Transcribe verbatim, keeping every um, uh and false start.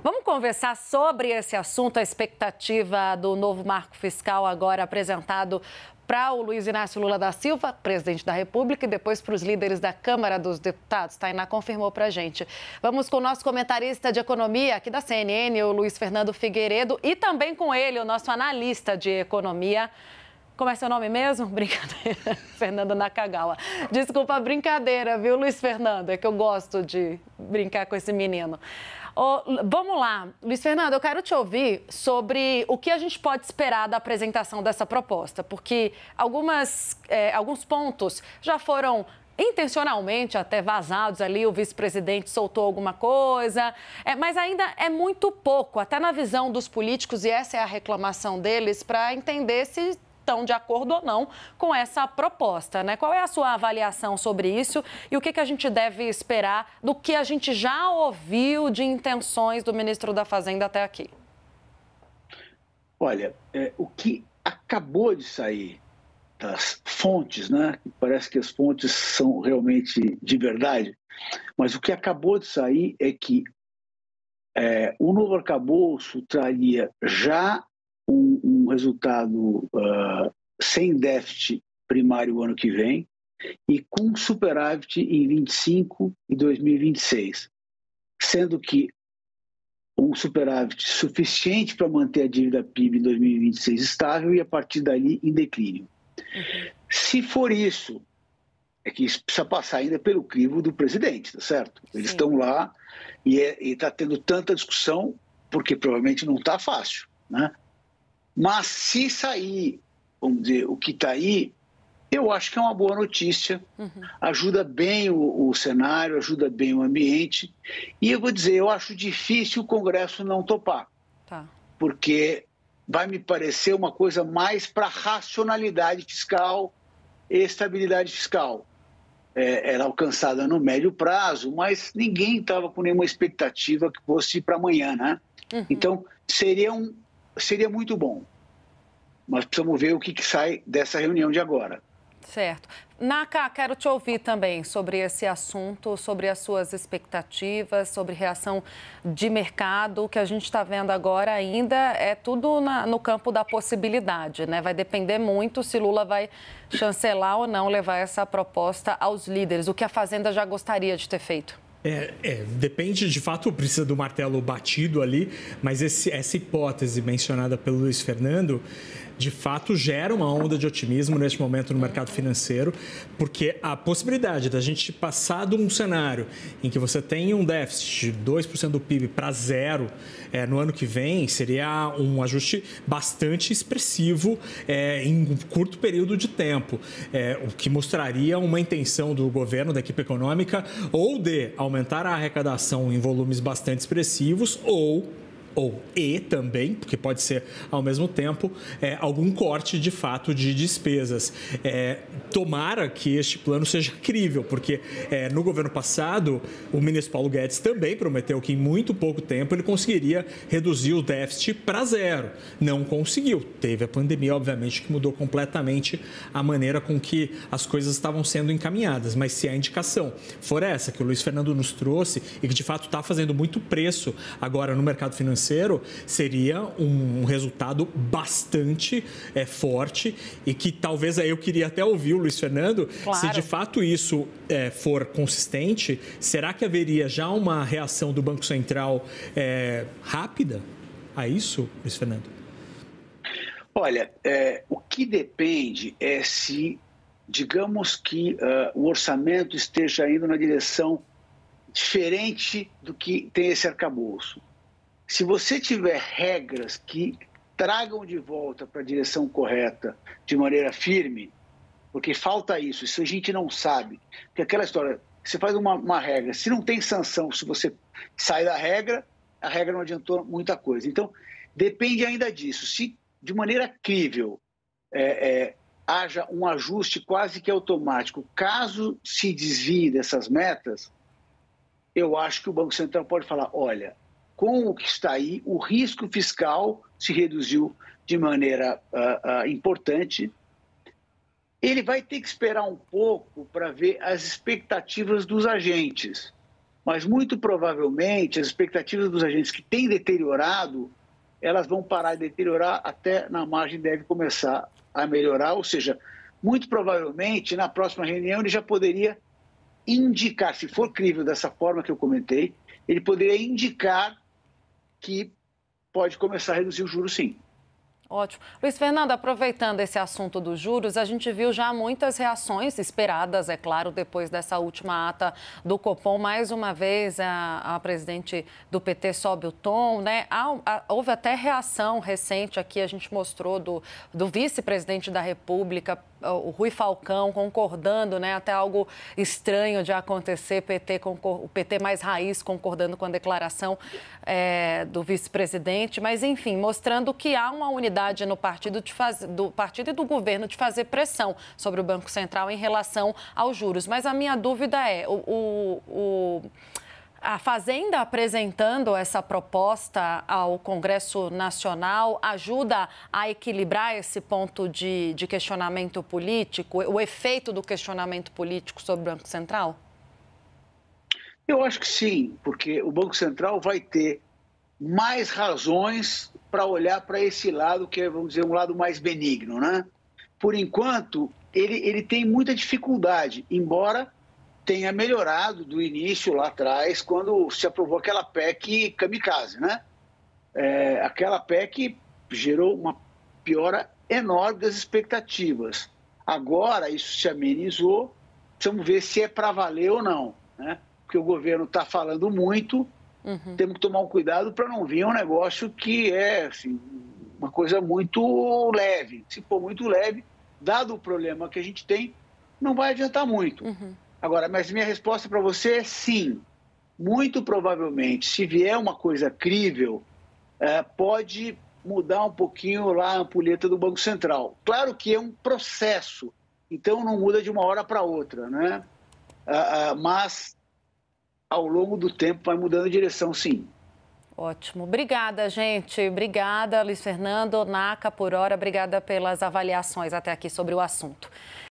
Vamos conversar sobre esse assunto, a expectativa do novo marco fiscal agora apresentado para o Luiz Inácio Lula da Silva, presidente da República, e depois para os líderes da Câmara dos Deputados. Tainá confirmou para a gente. Vamos com o nosso comentarista de economia aqui da C N N, o Luiz Fernando Figueiredo, e também com ele, o nosso analista de economia. Como é seu nome mesmo? Brincadeira. Fernando Nakagawa. Desculpa a brincadeira, viu, Luiz Fernando? É que eu gosto de brincar com esse menino. Oh, vamos lá. Luiz Fernando, eu quero te ouvir sobre o que a gente pode esperar da apresentação dessa proposta, porque algumas, é, alguns pontos já foram intencionalmente até vazados ali, o vice-presidente soltou alguma coisa, é, mas ainda é muito pouco, até na visão dos políticos, e essa é a reclamação deles, para entender se estão de acordo ou não com essa proposta, né? Qual é a sua avaliação sobre isso e o que, que a gente deve esperar do que a gente já ouviu de intenções do ministro da Fazenda até aqui? Olha, é, o que acabou de sair das fontes, né? Parece que as fontes são realmente de verdade, mas o que acabou de sair é que é, o novo arcabouço traria já Um, um resultado uh, sem déficit primário o ano que vem e com superávit em vinte e cinco e dois mil e vinte e seis, sendo que um superávit suficiente para manter a dívida P I B em dois mil e vinte e seis estável e a partir dali em declínio. Uhum. Se for isso, é que isso precisa passar ainda pelo crivo do presidente, tá certo? Eles estão lá e está tendo tanta discussão porque provavelmente não está fácil, né? Mas se sair, vamos dizer, o que está aí, eu acho que é uma boa notícia, uhum. Ajuda bem o, o cenário, ajuda bem o ambiente. E eu vou dizer, eu acho difícil o Congresso não topar, tá. Porque vai me parecer uma coisa mais para racionalidade fiscal e estabilidade fiscal. É, era alcançada no médio prazo, mas ninguém estava com nenhuma expectativa que fosse para amanhã, né? Uhum. Então, seria um... seria muito bom, mas precisamos ver o que, que sai dessa reunião de agora. Certo. Naka, quero te ouvir também sobre esse assunto, sobre as suas expectativas, sobre reação de mercado. O que a gente está vendo agora ainda é tudo na, no campo da possibilidade, né? Vai depender muito se Lula vai chancelar ou não, levar essa proposta aos líderes, o que a Fazenda já gostaria de ter feito. É, é, depende, de fato, precisa do martelo batido ali, mas esse, essa hipótese mencionada pelo Luiz Fernando, de fato, gera uma onda de otimismo neste momento no mercado financeiro, porque a possibilidade da gente passar de um cenário em que você tem um déficit de dois por cento do P I B para zero é, no ano que vem, seria um ajuste bastante expressivo é, em um curto período de tempo, é, o que mostraria uma intenção do governo, da equipe econômica, ou de aumentar a arrecadação em volumes bastante expressivos, ou... ou e também, porque pode ser ao mesmo tempo, é, algum corte de fato de despesas. É, tomara que este plano seja crível, porque é, no governo passado, o ministro Paulo Guedes também prometeu que em muito pouco tempo ele conseguiria reduzir o déficit para zero. Não conseguiu. Teve a pandemia, obviamente, que mudou completamente a maneira com que as coisas estavam sendo encaminhadas. Mas se a indicação for essa que o Luiz Fernando nos trouxe e que de fato está fazendo muito preço agora no mercado financeiro, seria um resultado bastante é, forte e que talvez aí eu queria até ouvir o Luiz Fernando, claro. Se de fato isso é, for consistente, será que haveria já uma reação do Banco Central é, rápida a isso, Luiz Fernando? Olha, é, o que depende é se, digamos que uh, o orçamento esteja indo na direção diferente do que tem esse arcabouço. Se você tiver regras que tragam de volta para a direção correta de maneira firme, porque falta isso, isso a gente não sabe. Porque aquela história, você faz uma, uma regra, se não tem sanção, se você sai da regra, a regra não adiantou muita coisa. Então, depende ainda disso. Se de maneira crível é, é, haja um ajuste quase que automático, caso se desvie dessas metas, eu acho que o Banco Central pode falar, olha, com o que está aí, o risco fiscal se reduziu de maneira uh, uh, importante. Ele vai ter que esperar um pouco para ver as expectativas dos agentes. Mas, muito provavelmente, as expectativas dos agentes que têm deteriorado, elas vão parar de deteriorar até na margem deve começar a melhorar. Ou seja, muito provavelmente, na próxima reunião, ele já poderia indicar, se for crível dessa forma que eu comentei, ele poderia indicar que pode começar a reduzir o juros, sim. Ótimo. Luiz Fernando, aproveitando esse assunto dos juros, a gente viu já muitas reações esperadas, é claro, depois dessa última ata do Copom. Mais uma vez, a, a presidente do P T sobe o tom, né? Há, há, houve até reação recente aqui, a gente mostrou, do, do vice-presidente da República, o Rui Falcão, concordando, né? Até algo estranho de acontecer, P T, o P T mais raiz concordando com a declaração é, do vice-presidente. Mas, enfim, mostrando que há uma unidade no partido, de faz... do partido e do governo de fazer pressão sobre o Banco Central em relação aos juros. Mas a minha dúvida é, o, o, o... a Fazenda apresentando essa proposta ao Congresso Nacional ajuda a equilibrar esse ponto de, de questionamento político, o efeito do questionamento político sobre o Banco Central? Eu acho que sim, porque o Banco Central vai ter mais razões para olhar para esse lado, que é, vamos dizer, um lado mais benigno, né? Por enquanto, ele, ele tem muita dificuldade, embora tenha melhorado do início lá atrás, quando se aprovou aquela P E C kamikaze, né? É, aquela P E C gerou uma piora enorme das expectativas. Agora, isso se amenizou, precisamos ver se é para valer ou não, né? Porque o governo está falando muito. Uhum. Temos que tomar um cuidado para não vir um negócio que é assim, uma coisa muito leve. Se for muito leve, dado o problema que a gente tem, não vai adiantar muito. Uhum. Agora, mas minha resposta para você é sim. Muito provavelmente, se vier uma coisa crível, é, pode mudar um pouquinho lá a ampulheta do Banco Central. Claro que é um processo, então não muda de uma hora para outra, né? Ah, ah, mas ao longo do tempo vai mudando de direção, sim. Ótimo. Obrigada, gente. Obrigada, Luiz Fernando, Naca, por hora. Obrigada pelas avaliações até aqui sobre o assunto.